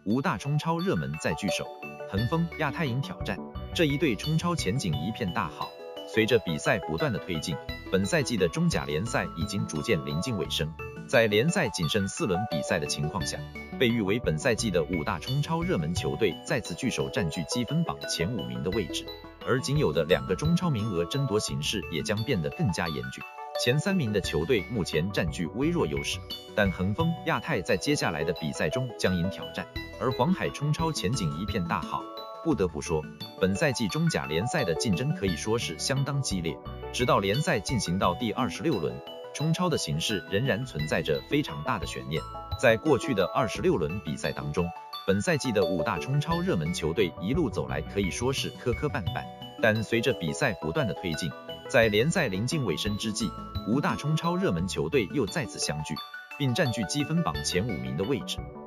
5大冲超热门再聚首，恒丰、亚太赢挑战。这一队冲超前景一片大好。随着比赛不断的推进，本赛季的中甲联赛已经逐渐临近尾声。在联赛仅剩4轮比赛的情况下，被誉为本赛季的5大冲超热门球队再次聚首，占据积分榜前5名的位置。而仅有的2个中超名额争夺形势也将变得更加严峻。前3名的球队目前占据微弱优势，但恒丰、亚太在接下来的比赛中将迎挑战，而黄海冲超前景一片大好。不得不说，本赛季中甲联赛的竞争可以说是相当激烈，直到联赛进行到第26轮，冲超的形势仍然存在着非常大的悬念。在过去的26轮比赛当中，本赛季的5大冲超热门球队一路走来可以说是磕磕绊绊，但随着比赛不断的推进，在联赛临近尾声之际，5大冲超热门球队又再次相聚，并占据积分榜前5名的位置。